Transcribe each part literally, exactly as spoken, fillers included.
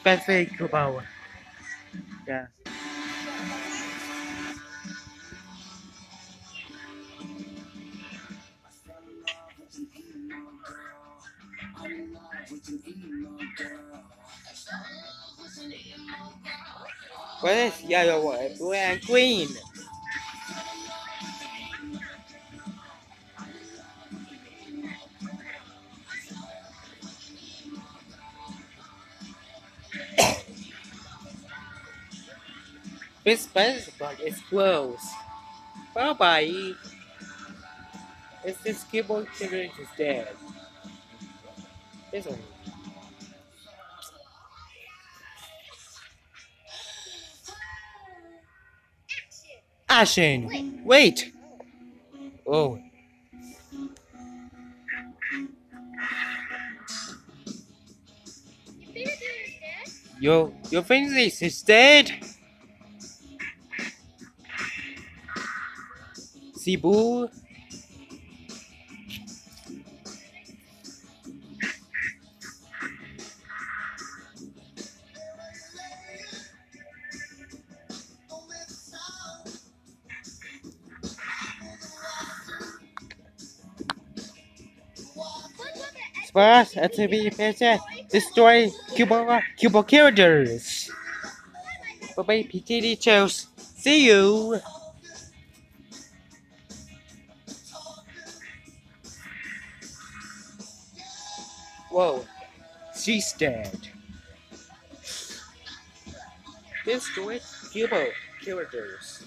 Pacific Qubo. Yeah. What is yellow, white, blue, and green? This Facebook is closed. Bye bye. Is this keyboard killer is dead? This one. Action! Wait! Oh. Yo, your face is dead? Cebu? Sparse at T V patient. Destroy Qubo Qubo characters. Bye bye P T details. See you! Whoa, she's dead. Destroy Qubo characters.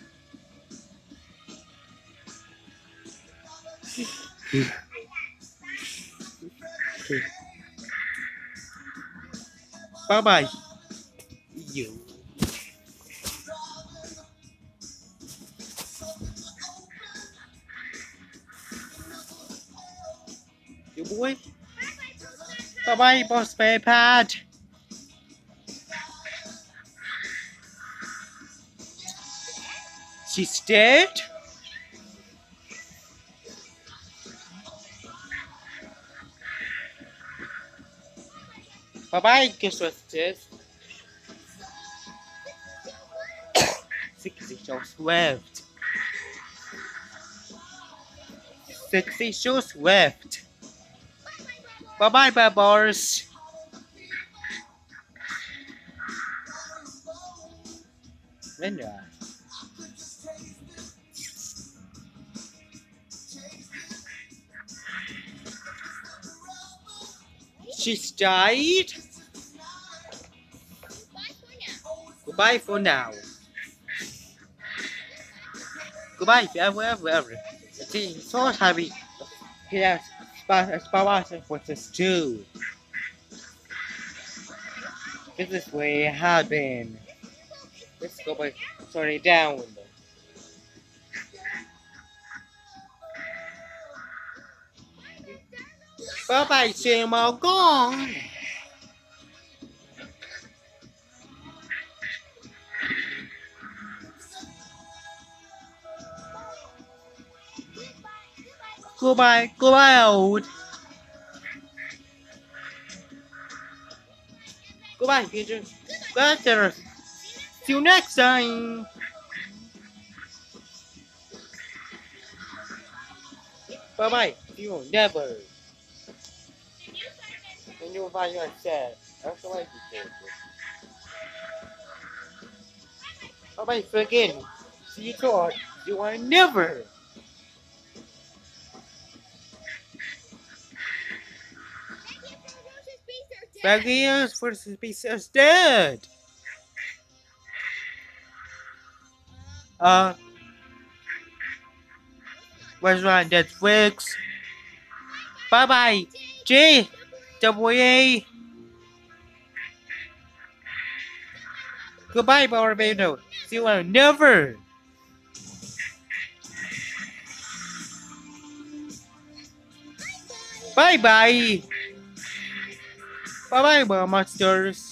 Bye bye. You. You boy. Bye bye, boss pad. She's dead? Bye bye, guess what's this? Sixty shows left. Sixty shows left. Bye bye, bubbles. Linda. She's died. Goodbye for now. Goodbye forever, forever. See, so happy. Yes, but Sparrow for this too. This is where it happened. Let's go back. Sorry, down. Bye bye, Jim. All gone. Goodbye, goodbye, old. Goodbye, future. Goodbye, see you next time. Bye bye. You will never. When you find yourself, that's the way you do. Bye bye, again. See you thought you will never. Baggies versus Pieces dead. Uh, what's on Netflix? Bye bye, G, W A. Goodbye, Barbados. See you will never. Bye bye. Bye bye, monsters.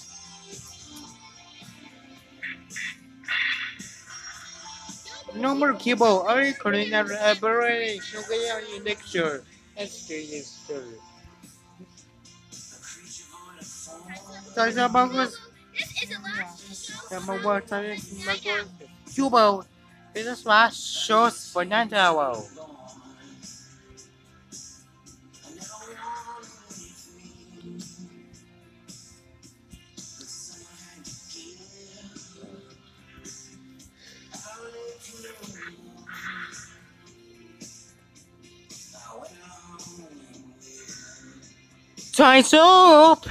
No more Qubo. Only culinary aberration. Okay, lecture. Extra. Sorry, about my work Qubo. This is what shows Fernando. Thai soup.